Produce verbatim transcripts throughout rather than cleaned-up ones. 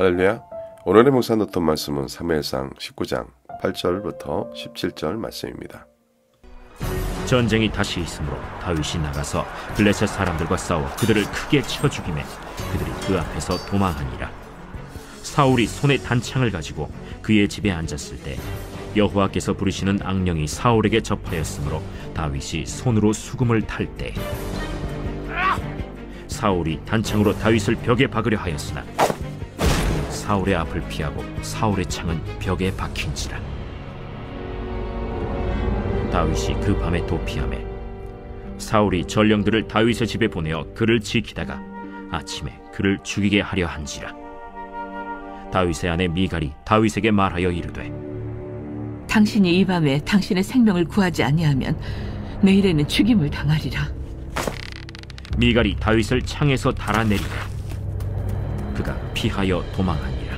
할렐루야. 오늘의 묵상 듣던 말씀은 사무엘상 십구 장 팔 절부터 십칠 절 말씀입니다. 전쟁이 다시 있으므로 다윗이 나가서 블레셋 사람들과 싸워 그들을 크게 쳐 죽이매 그들이 그 앞에서 도망하니라. 사울이 손에 단창을 가지고 그의 집에 앉았을 때 여호와께서 부르시는 악령이 사울에게 접하였으므로 다윗이 손으로 수금을 탈 때 사울이 단창으로 다윗을 벽에 박으려 하였으나 그는 사울의 앞을 피하고 사울의 창은 벽에 박힌지라. 다윗이 그 밤에 도피하매 사울이 전령들을 다윗의 집에 보내어 그를 지키다가 아침에 그를 죽이게 하려 한지라. 다윗의 아내 미갈이 다윗에게 말하여 이르되 당신이 이 밤에 당신의 생명을 구하지 아니하면 내일에는 죽임을 당하리라. 미갈이 다윗을 창에서 달아내리고 그가 피하여 도망하니라.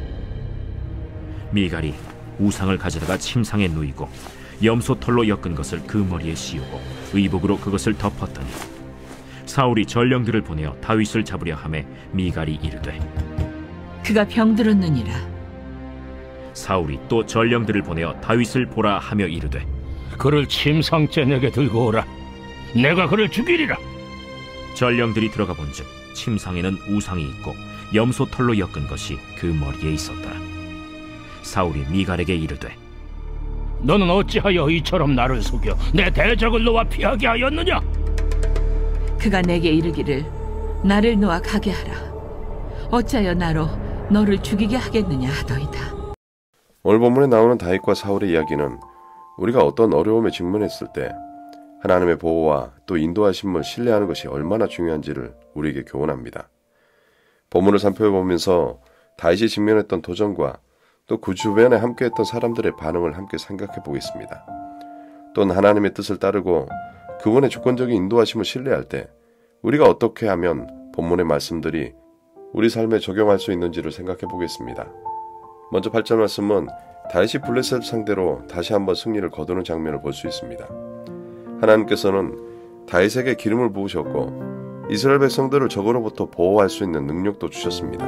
미갈이 우상을 가져다가 침상에 누이고 염소털로 엮은 것을 그 머리에 씌우고 의복으로 그것을 덮었더니 사울이 전령들을 보내어 다윗을 잡으려 하매 미갈이 이르되 그가 병들었느니라. 사울이 또 전령들을 보내어 다윗을 보라 하며 이르되 그를 침상째 내게 들고 오라. 내가 그를 죽이리라. 전령들이 들어가 본즉 침상에는 우상이 있고 염소털로 엮은 것이 그 머리에 있었더라. 사울이 미갈에게 이르되 너는 어찌하여 이처럼 나를 속여 내 대적을 놓아 피하게 하였느냐? 그가 내게 이르기를 나를 놓아 가게 하라. 어찌하여 나로 너를 죽이게 하겠느냐 하더이다. 오늘 본문에 나오는 다윗과 사울의 이야기는 우리가 어떤 어려움에 직면했을 때 하나님의 보호와 또 인도하심을 신뢰하는 것이 얼마나 중요한지를 우리에게 교훈합니다. 본문을 살펴보면서 다윗이 직면했던 도전과 또 그 주변에 함께했던 사람들의 반응을 함께 생각해 보겠습니다. 또는 하나님의 뜻을 따르고 그분의 주권적인 인도하심을 신뢰할 때 우리가 어떻게 하면 본문의 말씀들이 우리 삶에 적용할 수 있는지를 생각해 보겠습니다. 먼저 팔 절 말씀은 다윗이 블레셋 상대로 다시 한번 승리를 거두는 장면을 볼 수 있습니다. 하나님께서는 다윗에게 기름을 부으셨고 이스라엘 백성들을 적으로부터 보호할 수 있는 능력도 주셨습니다.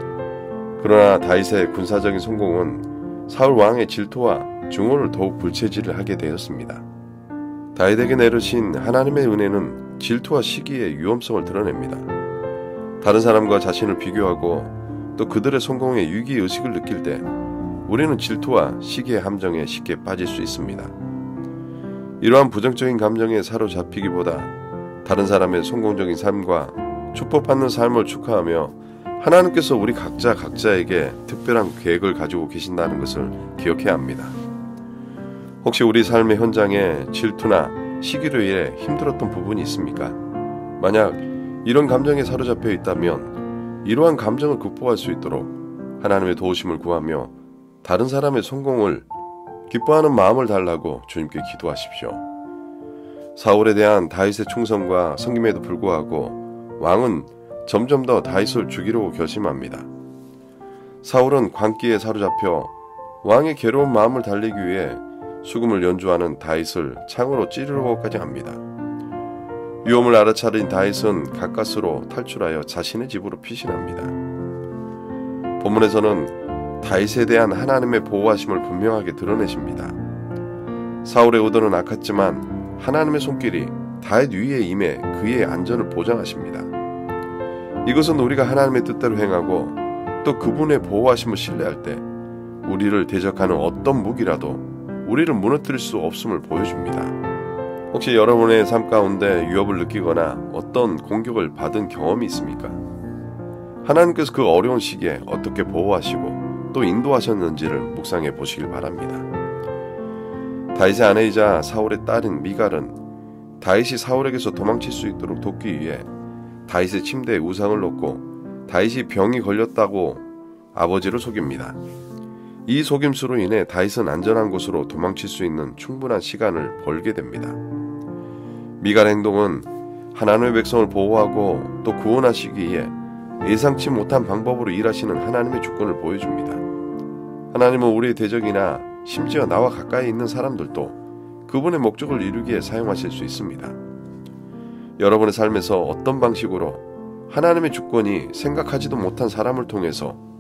그러나 다윗의 군사적인 성공은 사울 왕의 질투와 증오를 더욱 불체질을 하게 되었습니다. 다윗에게 내리신 하나님의 은혜는 질투와 시기의 위험성을 드러냅니다. 다른 사람과 자신을 비교하고 또 그들의 성공에 위기의식을 느낄 때 우리는 질투와 시기의 함정에 쉽게 빠질 수 있습니다. 이러한 부정적인 감정에 사로잡히기보다 다른 사람의 성공적인 삶과 축복받는 삶을 축하하며 하나님께서 우리 각자 각자에게 특별한 계획을 가지고 계신다는 것을 기억해야 합니다. 혹시 우리 삶의 현장에 질투나 시기로 인해 힘들었던 부분이 있습니까? 만약 이런 감정에 사로잡혀 있다면 이러한 감정을 극복할 수 있도록 하나님의 도우심을 구하며 다른 사람의 성공을 기뻐하는 마음을 달라고 주님께 기도하십시오. 사울에 대한 다윗의 충성과 섬김에도 불구하고 왕은 점점 더 다윗을 죽이려고 결심합니다. 사울은 광기에 사로잡혀 왕의 괴로운 마음을 달래기 위해 수금을 연주하는 다윗을 창으로 찌르려고까지 합니다. 위험을 알아차린 다윗은 가까스로 탈출하여 자신의 집으로 피신합니다. 본문에서는 다윗에 대한 하나님의 보호하심을 분명하게 드러내십니다. 사울의 의도는 악했지만 하나님의 손길이 다윗 위에 임해 그의 안전을 보장하십니다. 이것은 우리가 하나님의 뜻대로 행하고 또 그분의 보호하심을 신뢰할 때 우리를 대적하는 어떤 무기라도 우리를 무너뜨릴 수 없음을 보여줍니다. 혹시 여러분의 삶 가운데 위협을 느끼거나 어떤 공격을 받은 경험이 있습니까? 하나님께서 그 어려운 시기에 어떻게 보호하시고 또 인도하셨는지를 묵상해 보시길 바랍니다. 다윗의 아내이자 사울의 딸인 미갈은 다윗이 사울에게서 도망칠 수 있도록 돕기 위해 다윗의 침대에 우상을 놓고 다윗이 병이 걸렸다고 아버지를 속입니다. 이 속임수로 인해 다윗은 안전한 곳으로 도망칠 수 있는 충분한 시간을 벌게 됩니다. 미갈의 행동은 하나님의 백성을 보호하고 또 구원하시기에 예상치 못한 방법으로 일하시는 하나님의 주권을 보여줍니다. 하나님은 우리의 대적이나 심지어 나와 가까이 있는 사람들도 그분의 목적을 이루기에 사용하실 수 있습니다. 여러분의 삶에서 어떤 방식으로 하나님의 주권이 생각하지도 못한 사람을 통해서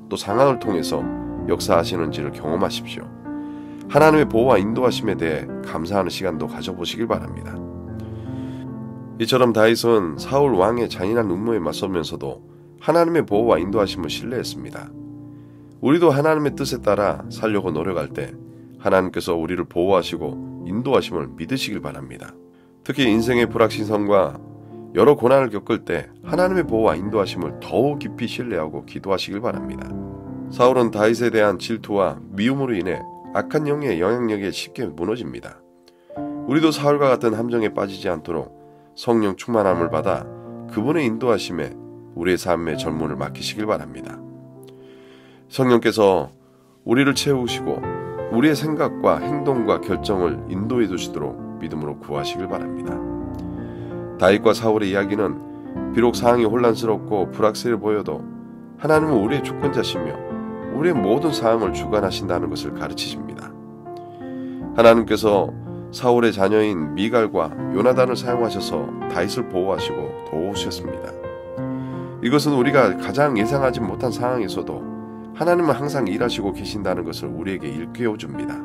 또 상황을 통해서 역사하시는지를 경험하십시오. 하나님의 보호와 인도하심에 대해 감사하는 시간도 가져보시길 바랍니다. 이처럼 다윗은 사울 왕의 잔인한 음모에 맞서면서도 하나님의 보호와 인도하심을 신뢰했습니다. 우리도 하나님의 뜻에 따라 살려고 노력할 때 하나님께서 우리를 보호하시고 인도하심을 믿으시길 바랍니다. 특히 인생의 불확실성과 여러 고난을 겪을 때 하나님의 보호와 인도하심을 더욱 깊이 신뢰하고 기도하시길 바랍니다. 사울은 다윗에 대한 질투와 미움으로 인해 악한 영의 영향력에 쉽게 무너집니다. 우리도 사울과 같은 함정에 빠지지 않도록 성령 충만함을 받아 그분의 인도하심에 우리의 삶의 전문을 맡기시길 바랍니다. 성령께서 우리를 채우시고 우리의 생각과 행동과 결정을 인도해 주시도록 믿음으로 구하시길 바랍니다. 다윗과 사울의 이야기는 비록 상황이 혼란스럽고 불확실해 보여도 하나님은 우리의 주권자시며 우리의 모든 상황을 주관하신다는 것을 가르치십니다. 하나님께서 사울의 자녀인 미갈과 요나단을 사용하셔서 다윗을 보호하시고 도우셨습니다. 이것은 우리가 가장 예상하지 못한 상황에서도 하나님은 항상 일하시고 계신다는 것을 우리에게 일깨워줍니다.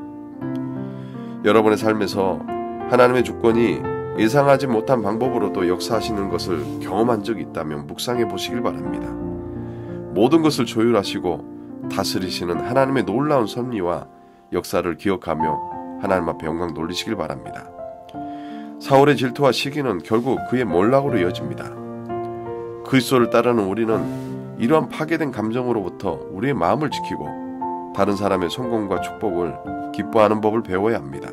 여러분의 삶에서 하나님의 주권이 예상하지 못한 방법으로도 역사하시는 것을 경험한 적이 있다면 묵상해 보시길 바랍니다. 모든 것을 조율하시고 다스리시는 하나님의 놀라운 섭리와 역사를 기억하며 하나님 앞에 영광 돌리시길 바랍니다. 사울의 질투와 시기는 결국 그의 몰락으로 이어집니다. 그리스도를 따르는 우리는 이러한 파괴된 감정으로부터 우리의 마음을 지키고 다른 사람의 성공과 축복을 기뻐하는 법을 배워야 합니다.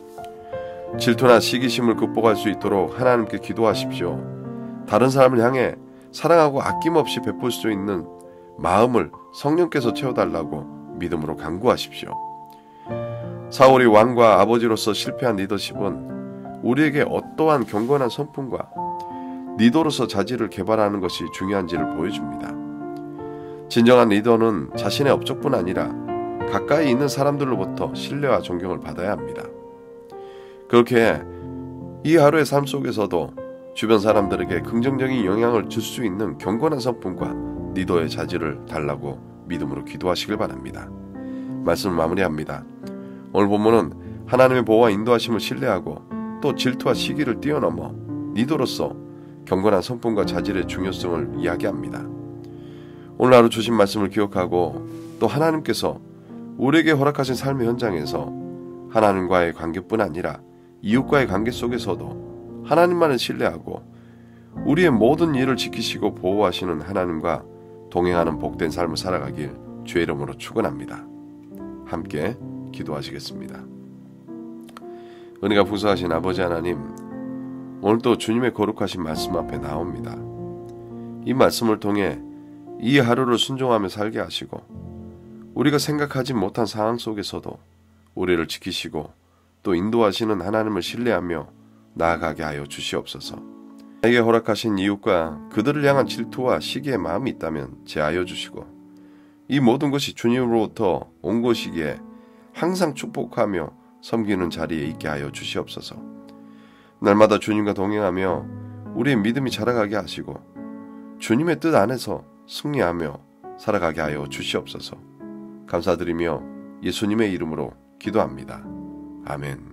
질투나 시기심을 극복할 수 있도록 하나님께 기도하십시오. 다른 사람을 향해 사랑하고 아낌없이 베풀 수 있는 마음을 성령께서 채워달라고 믿음으로 간구하십시오. 사울이 왕과 아버지로서 실패한 리더십은 우리에게 어떠한 경건한 성품과 리더로서 자질을 개발하는 것이 중요한지를 보여줍니다. 진정한 리더는 자신의 업적뿐 아니라 가까이 있는 사람들로부터 신뢰와 존경을 받아야 합니다. 그렇게 이 하루의 삶 속에서도 주변 사람들에게 긍정적인 영향을 줄 수 있는 경건한 성품과 리더의 자질을 달라고 믿음으로 기도하시길 바랍니다. 말씀을 마무리합니다. 오늘 본문은 하나님의 보호와 인도하심을 신뢰하고 또 질투와 시기를 뛰어넘어 리더로서 경건한 성품과 자질의 중요성을 이야기합니다. 오늘 하루 주신 말씀을 기억하고 또 하나님께서 우리에게 허락하신 삶의 현장에서 하나님과의 관계뿐 아니라 이웃과의 관계 속에서도 하나님만을 신뢰하고 우리의 모든 일을 지키시고 보호하시는 하나님과 동행하는 복된 삶을 살아가길 주의 이름으로 축원합니다. 함께 기도하시겠습니다. 은혜가 풍성하신 아버지 하나님, 오늘도 주님의 거룩하신 말씀 앞에 나옵니다. 이 말씀을 통해 이 하루를 순종하며 살게 하시고 우리가 생각하지 못한 상황 속에서도 우리를 지키시고 또 인도하시는 하나님을 신뢰하며 나아가게 하여 주시옵소서. 나에게 허락하신 이웃과 그들을 향한 질투와 시기의 마음이 있다면 제하여 주시고 이 모든 것이 주님으로부터 온 것이기에 항상 축복하며 섬기는 자리에 있게 하여 주시옵소서. 날마다 주님과 동행하며 우리의 믿음이 자라가게 하시고 주님의 뜻 안에서 승리하며 살아가게 하여 주시옵소서. 감사드리며 예수님의 이름으로 기도합니다. 아멘.